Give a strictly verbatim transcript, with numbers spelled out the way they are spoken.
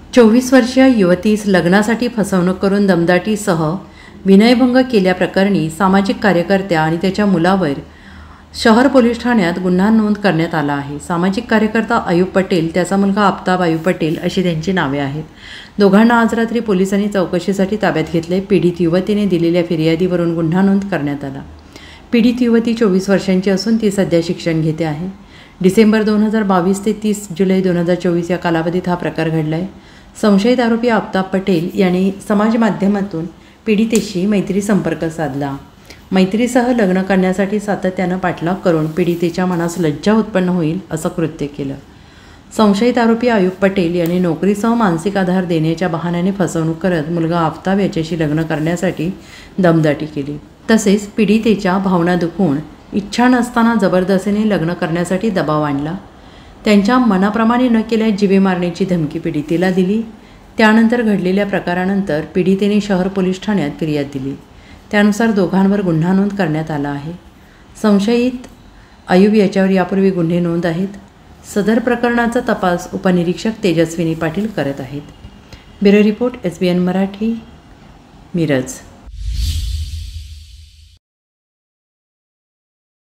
चोवीस वर्षीय युवतीस लग्नासाठी फसवणूक करून दमदाटीसह विनयभंग केल्याप्रकरणी सामाजिक कार्यकर्त्या आणि त्याच्या मुलावर शहर पोलीस ठाण्यात गुन्हा नोंद करण्यात आला आहे. सामाजिक कार्यकर्ता अयूब पटेल, त्याचा मुलगा आफताब अयूब पटेल अशी त्यांची नावे आहेत. दोघांना आज रात्री पोलिसांनी चौकशीसाठी ताब्यात घेतले. पीडित युवतीने दिलेल्या फिर्यादीवरून गुन्हा नोंद करण्यात आला. पीडित युवती चोवीस वर्षांची असून ती सध्या शिक्षण घेते आहे. डिसेंबर दोन हजार बावीस ते तीस जुलै दोन हजार चोवीस या कालावधीत हा प्रकार घडला आहे. संशयित आरोपी आफताब पटेल यांनी समाज माध्यमातून पीडितेशी मैत्री संपर्क साधला. मैत्रीसह लग्न करण्यासाठी सातत्यानं पाठलाग करून पीडितेच्या मनास लज्जा उत्पन्न होईल असं कृत्य केलं. संशयित आरोपी अयूब पटेल यांनी नोकरीसह मानसिक आधार देण्याच्या बहाण्याने फसवणूक करत मुलगा आफताब याच्याशी लग्न करण्यासाठी दमदाटी केली. तसेच पीडितेच्या भावना दुखवून इच्छा नसताना जबरदस्तीने लग्न करण्यासाठी दबाव आणला. त्यांच्या मनाप्रमाणे न केल्यास जीवे मारण्याची धमकी पीडितेला दिली. त्यानंतर घडलेल्या प्रकारानंतर पीडितेने शहर पोलीस ठाण्यात फिर्याद दिली. त्यानुसार दोघांवर गुन्हा नोंद करण्यात आला आहे. संशयित अयूब याच्यावर यापूर्वी गुन्हे नोंद आहेत. सदर प्रकरणाचा तपास उपनिरीक्षक तेजस्विनी पाटील करत आहेत. Bureau report, S B N Marathi, Miraj.